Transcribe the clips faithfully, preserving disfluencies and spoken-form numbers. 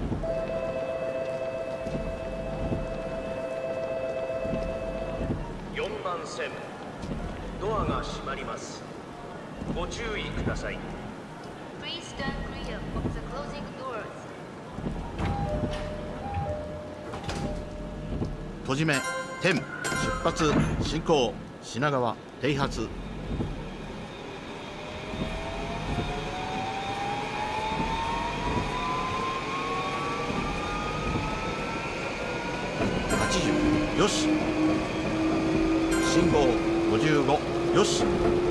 よんばん線、ドアが閉まります。ご注意ください。 Please stand clear of the closing doors. 閉じ目、点、出発、進行、品川、停発。はちじゅう、よし。信号、ごじゅうご、よし。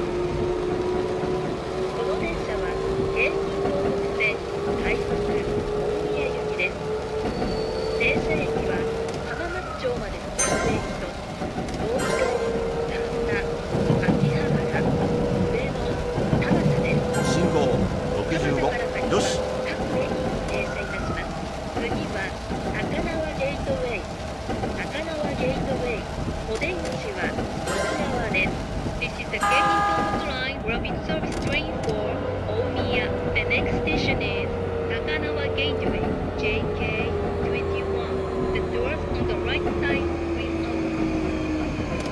この電車は京浜東北線快速大宮行きです。停車駅は浜松町までの各駅と東京、神田、秋葉原、上野、田端です。 信号、ろくじゅうご、よし。 各駅に停車いたします。次は高輪ゲートウェイ。高輪ゲートウェイ。お出口は右側です。This is the Keihito Line Rapid Service Train for Omiya. The next station is Takanawa Gateway, J K twenty-one. The doors on the right side will open.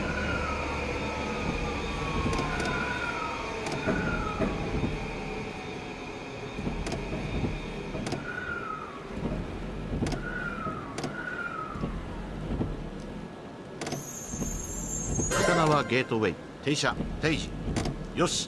高輪ゲートウェイ、停車、定時、よし。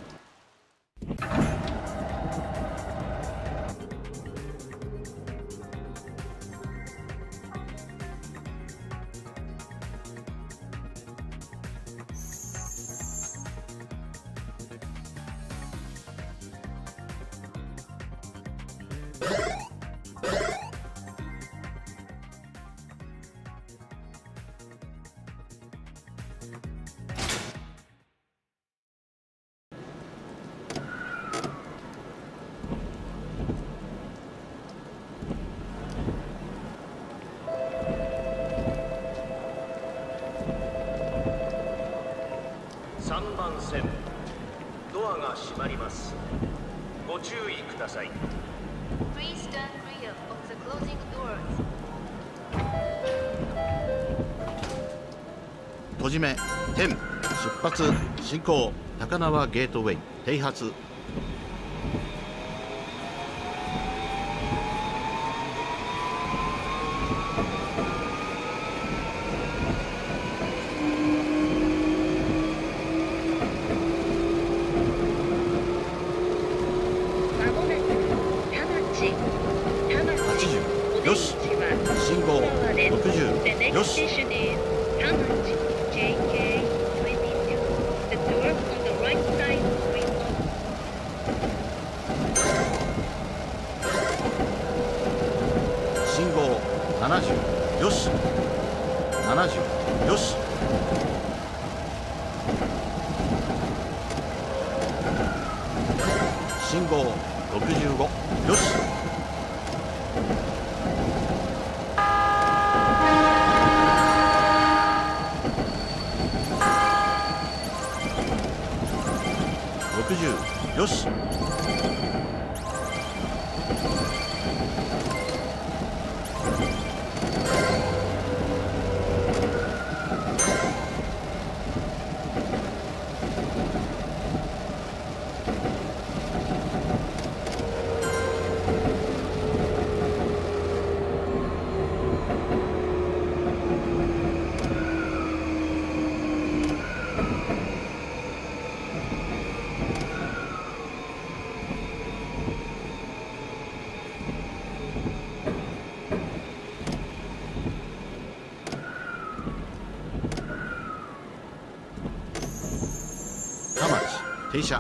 さんばん線、ドアが閉まります。ご注意ください。 Please stand clear of the closing doors. 閉じ目、点、出発、進行、高輪ゲートウェイ、停発。 まもなく田町。田町。 はちじゅう、よし。信号、ろくじゅう、よし。 J K twenty-two. The doors on the right side will open. 信号、ななじゅう、よし。ななじゅう、よし。信号、ろくじゅうご、よし。ろくじゅう、よし。田町、停車。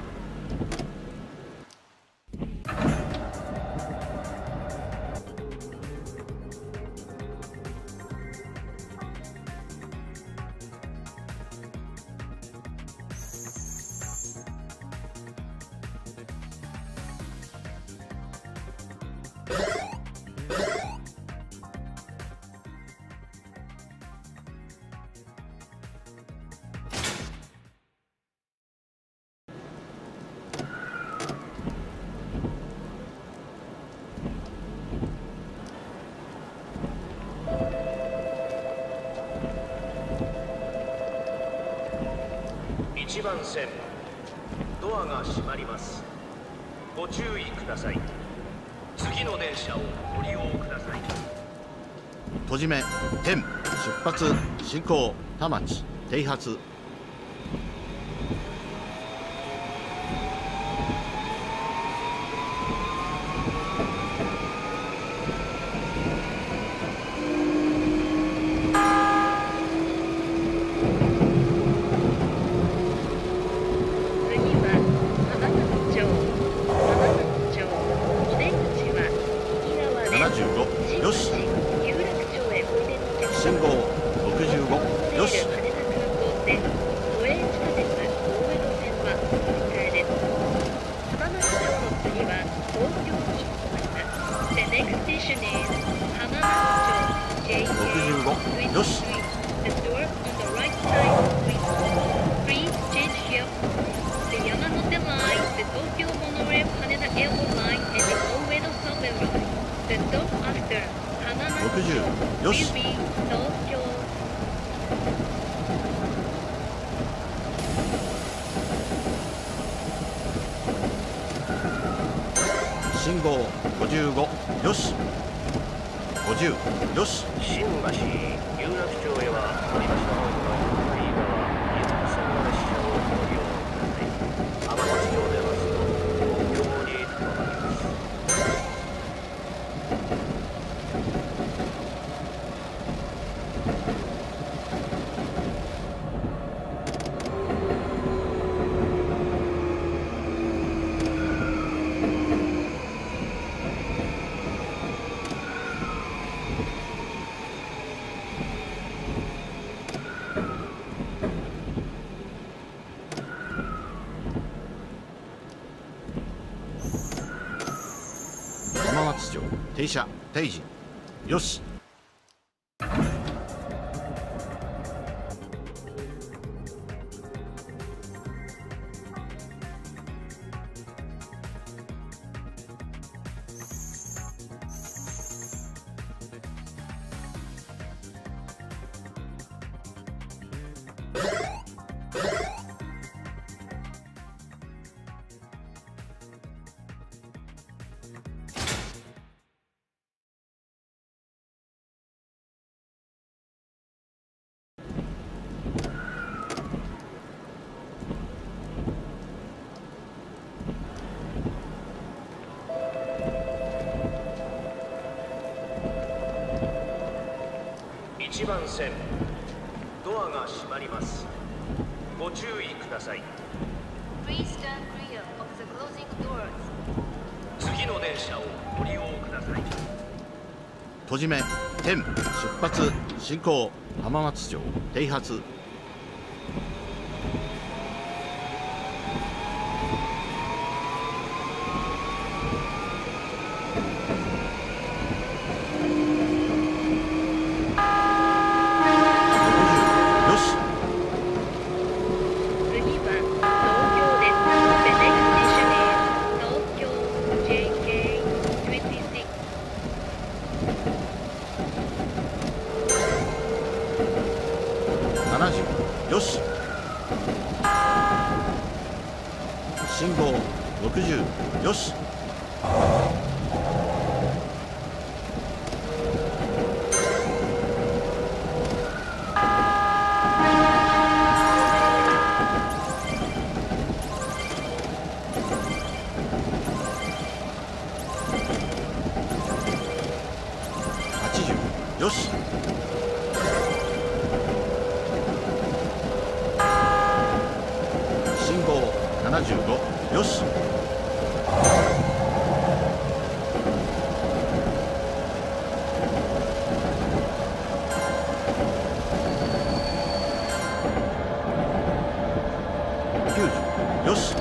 いちばん線ドアが閉まります。ご注意ください。次の電車をご利用ください。 閉じ目点出発進行田町停発。信号ごじゅうごよしごじゅうよし。 新橋有楽町へは乗りました方向左側ゆっく線の列車をご利用ください。浜松町では東京に停まります。 停車定時よし。 いちばん線ドアが閉まります。ご注意ください。 Please stand clear of the closing doors. 次の電車をご利用ください。 閉じ目点出発進行浜松町停発。よし。信号ろくじゅうよし。はちじゅうよし。ななじゅうごよし。きゅうじゅうよし。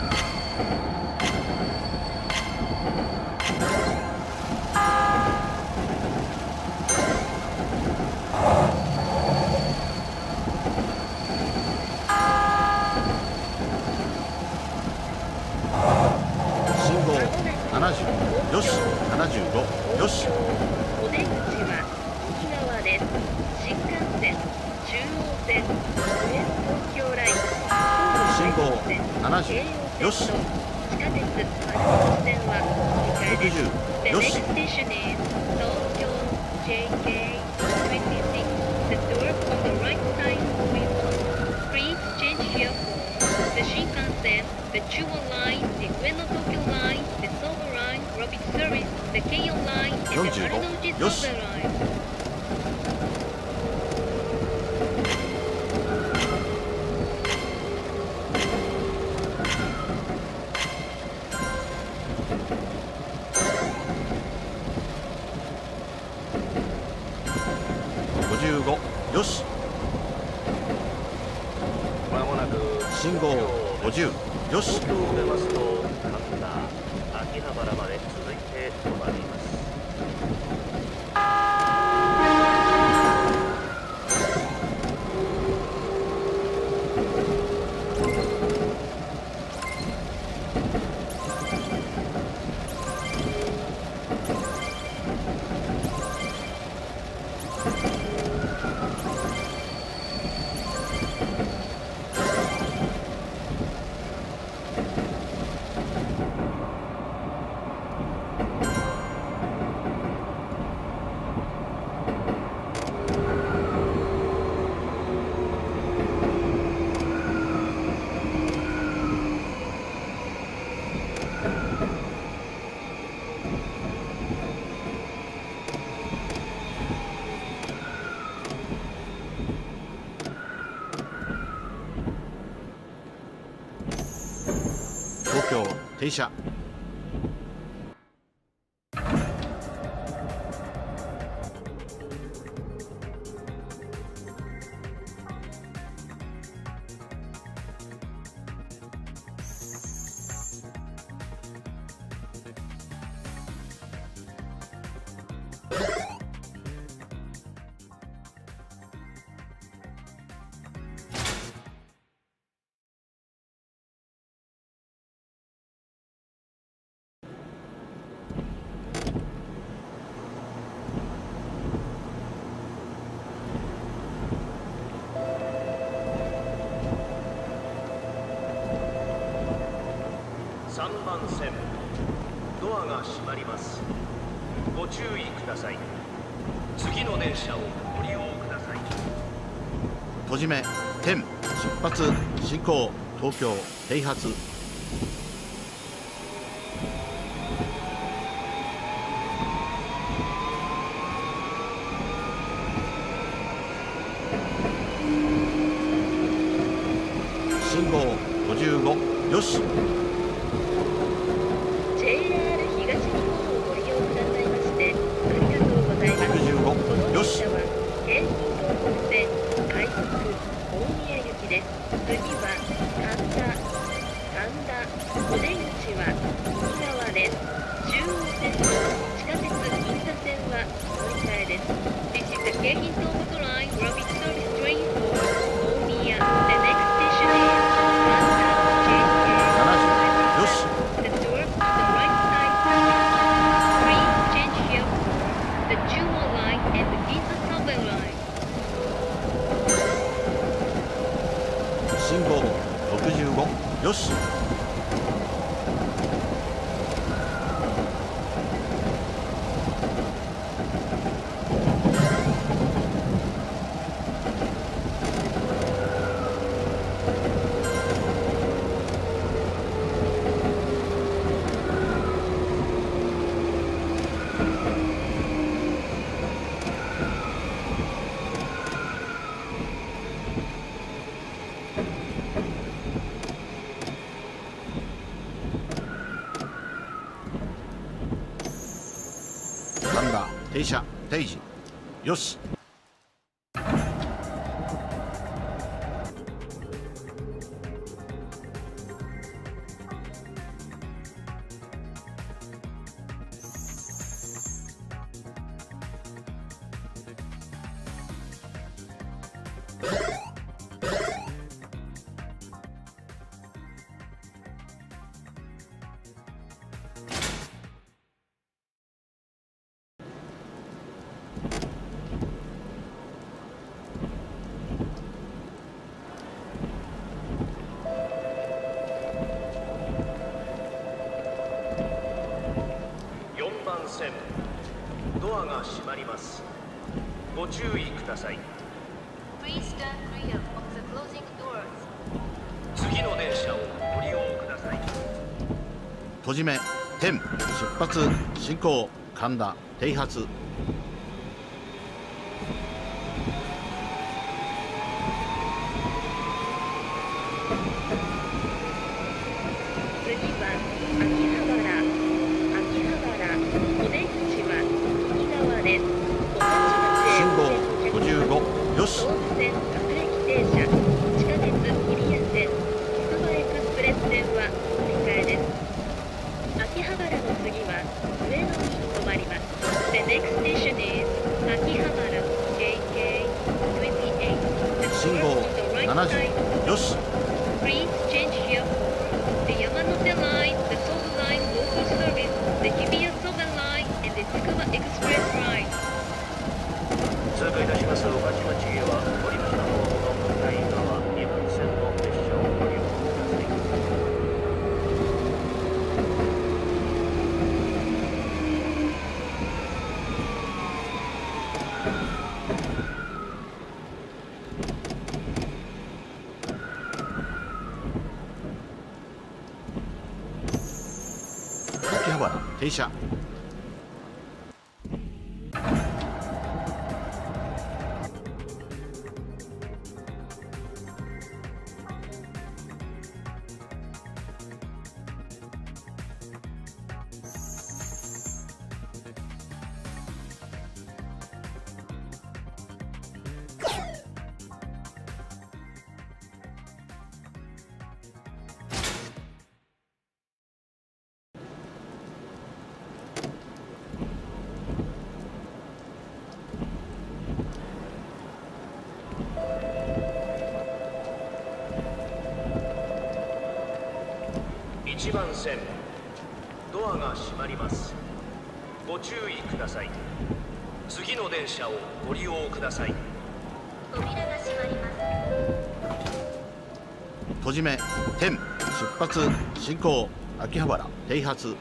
ななじゅうよし。ななじゅうごよし。 お出口は右側です。新幹線中央線上野東京ライン神戸線、 ななじゅう、よし。 京葉線と地下鉄丸本線は乗り換えです。 ろくじゅう、 The よ next し。 station is Tokyo J K twenty-six. The door on the right side will be open. Please change here for the Shinkansen, the Chuo Line, the Ueno Tokyo Line, the Soho Line, Rapid Service, the Keio Line, and the よんじゅうご、 Marunouchi よし。 Sobe Line. ごじゅうご、よし。 まもなく信号ごじゅう、よし。 東京を出ますと神田、秋葉原まで続いて止まります。 東京停車。 さんばん線、ドアが閉まります。ご注意ください。次の電車をご利用ください。 閉じ目点、出発進行東京停発。信号ごじゅうご、よし。 ジェイアール 東日本をご利用くださいましてありがとうございます。 ろくじゅうご、 このよし。 電車は京浜東北線快速大宮行きです。次は神田、神田、お出口は右側です。中央線と地下鉄銀座線は乗り換えです。This is the 京浜東北 line rapid service train for 大宮。The next station is 神田 ジェイケーななじゅう、よし。 The door on the right side will be open. Please change here for the Chuo Line and the Ginza Subway Line. 信号ろくじゅうご、よし。神田停車定時、よし。 が閉まります。ご注意ください。 Please stand clear of the closing doors. 次の電車をご利用ください。 閉じ目点出発進行神田停発。 次は秋葉原。秋葉原。お出口は右側です。 信号ごじゅうごよし。 総武線各駅停車。地下鉄日比谷線。つくばエクスプレス線は乗り換えです。秋葉原の次は上野に止まります。The next station is 秋葉原 ジェイケーにじゅうはち。 信号ななじゅうよし。 Please change here for the Yamanote Line, the Sobu Line local service, the Hibiya Soben Line, and the Tsukuba Express Line. 通過いたします御徒町へは折町の方の向かい側にばん線の列車をご利用ください。 秋葉原停車。 いちばん線ドアが閉まります。ご注意ください。次の電車をご利用ください。 扉が閉まります。 閉じ目点出発進行秋葉原停発。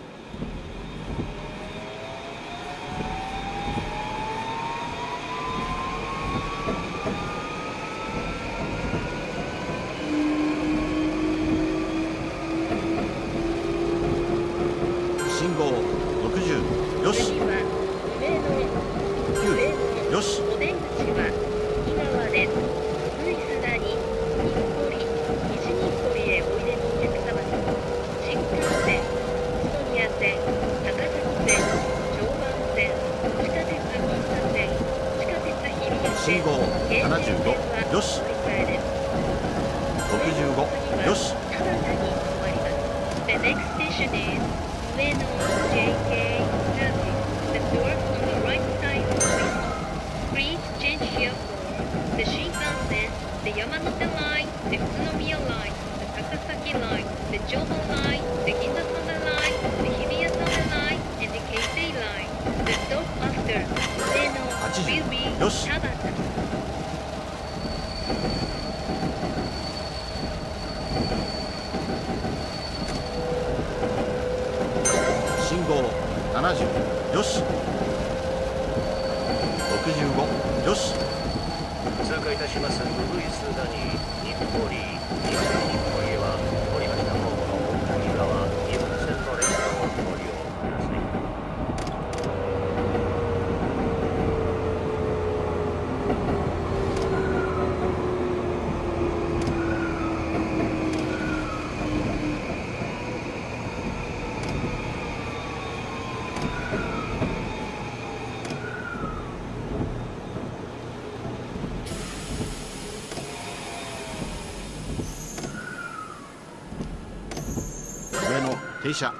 信号ろくじゅうよし。 次は上野。 きゅうよし。 お出口は右側です。スイスダに日暮里、西日暮里へおいでのお客様に新幹線、宇都宮線、高崎線、常磐線、地下鉄銀座線、地下鉄日比谷線、 信号京ななじゅうご成線はよし。 乗り換えです。 ろくじゅうごよし。 田端に止まります。The next station is 上野 ジェイケーさんじゅう。The doors on the right side will please change here for the Shinkansen, the Yamanote Line, the Utsunomiya Line, the Takasaki Line, the Joho Line, the Ginza Soben Line, the Hibiya Soben Line, and the Keisei Line. The stop after Ueno will be よし。 Tabata. 信号ななじゅうよし。ろくじゅうごよし。 通過いたしますウグイスダに日暮里、西日暮里へは折町の方の向かい側にばん線の列車をご利用ください。 上野停車。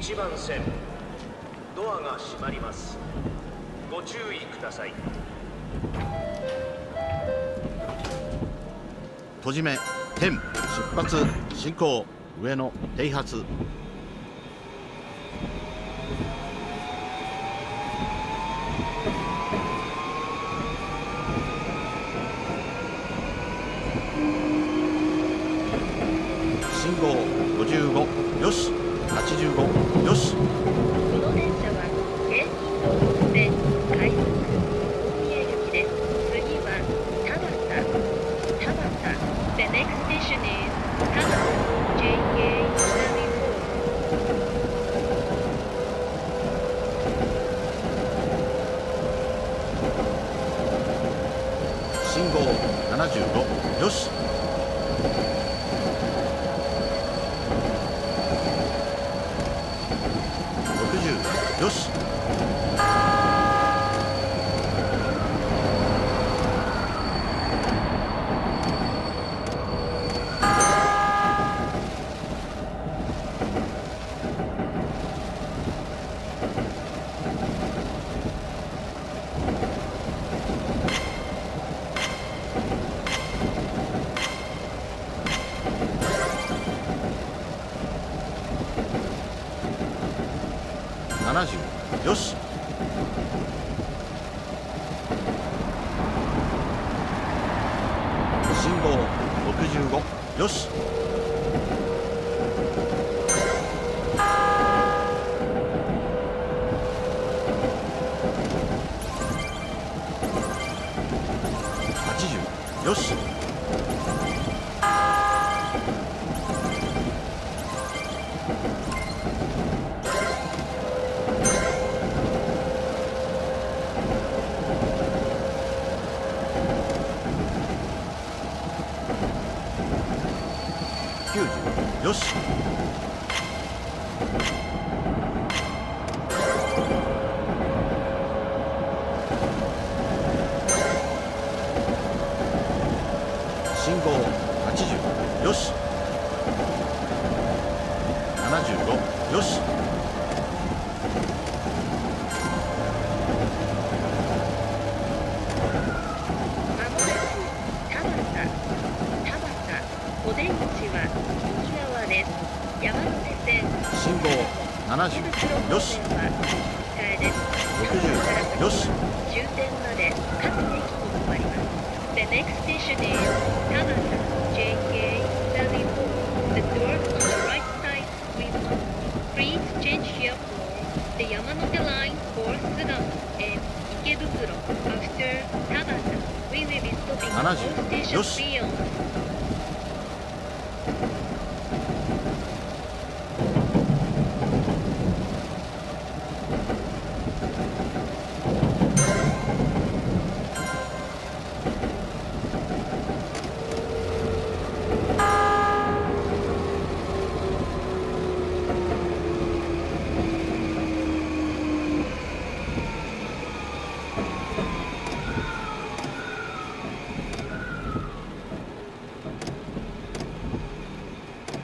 いちばん線ドアが閉まります。ご注意ください。 閉じ目点出発進行上野停発。信号ごじゅうごよしはちじゅうごよし。 この電車は京浜東北線快速大宮行きです。次は田端田端 The next station is 田端 ジェイケーさんじゅうよん。 信号ななじゅうごよし。ろくじゅうよし。ななじゅうよし。信号ろくじゅうごよし。はちじゅうよし。きゅうじゅうよし。信号はちじゅうよし。ななじゅうごよし。 まもなく田端田端お出口は右側です。山手線信号ななじゅうよし。 は控えです。 ろくじゅうよし。 終点まで各駅に止まります。The next station is 田端 ジェイケーさんじゅうよん。The doors on the right side will open. Please change here for the Yamanote line for Sugamo and Ikebukuro. After 田端 we will be stopping ななじゅ all う stations よし。 beyond.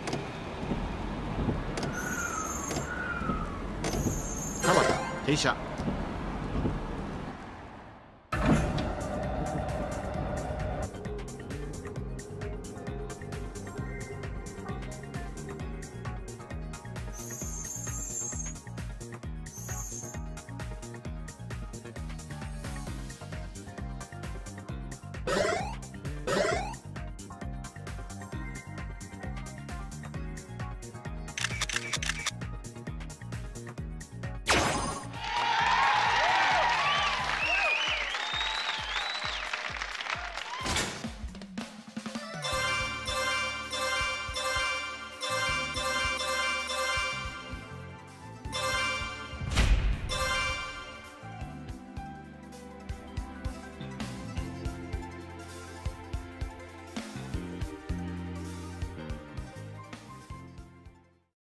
田端停車。